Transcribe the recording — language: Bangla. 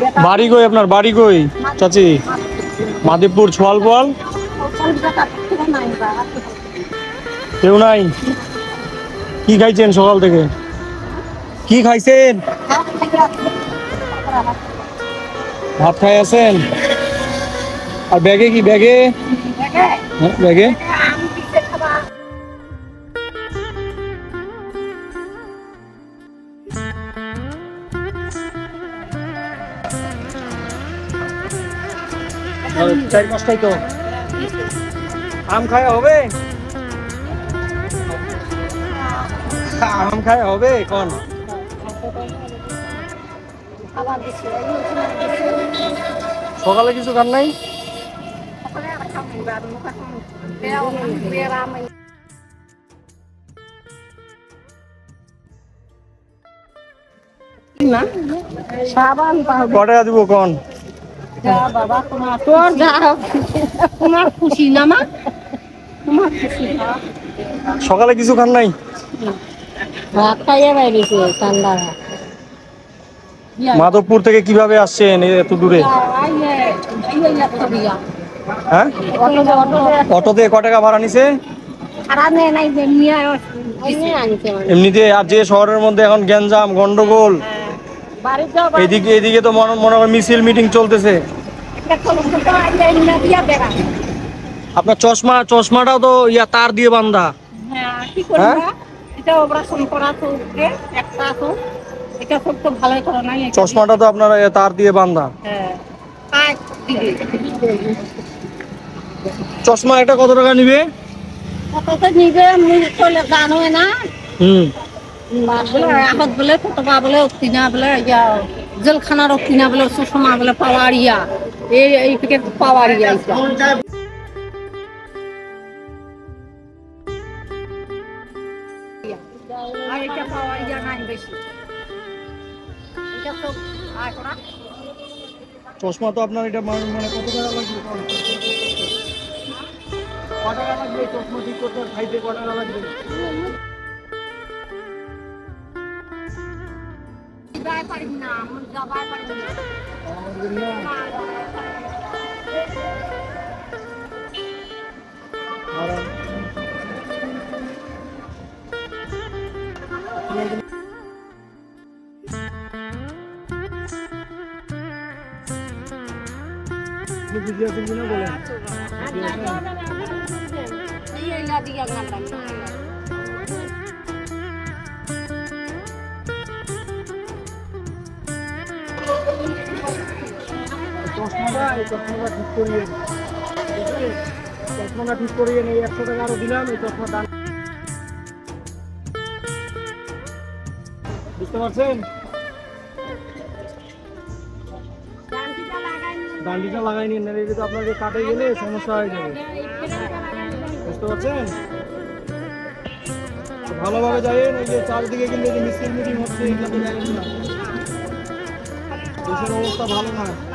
বাড়ি কই আপনার? বাড়ি কই চাচি? মাদিপুর ছোয়ালপাল। কেউ নাই? কি খাইছেন সকাল থেকে? কি খাইছেন? ভাত খাই আছেন? আর ব্যাগে কি? ব্যাগে ব্যাগে চার পাঁচটাই তো আম খায় হবে? আম খায় হবে কোন? সকালে কিছু খান নাই? কটা দিব কোন? সকালে কিছু খান নাই? মাধবপুর থেকে কিভাবে আসছেন এত দূরে? হ্যাঁ, অটোতে ক টাকা ভাড়া নিছে? এমনিতে আর যে শহরের মধ্যে এখন গ্যাঞ্জাম গন্ডগোল, এদিকে তো মনে হয় মিছিল মিটিং চলতেছে। আপনার চশমাটাও তো তার দিয়ে বান্ধা। চশমাটা তো আপনার তার দিয়ে বান্ধা। চশমা একটা কত টাকা নিবে? জেলখানার কিনা বলে চশমা বলে পাওয়ারিয়া এই পাওয়ারিয়া চশমা তো আপনার এটা মানে কত টাকা লাগবে? ক টাকা লাগবে চশমা ঠিক করতে? খাইতে ক টাকা লাগবে? বুঝে আছেন কিনা বলেন। চশমাটা ঠিক করিয়ে নেই, 100 টাকা আরো দিলাম। এই চশমা দাম বুঝতে পারছেন? ডান্ডিটা লাগাই নিন, এটা তো আপনাকে কাটে গেলে সমস্যা হয়ে যাবে। বুঝতে পারছেন? ভালোভাবে যাইয়েন। ওই যে চারদিকে কিন্তু মিছিল মিটিং হচ্ছে, এগুলো তো যাইয়েন না। দেশের অবস্থা ভালো না।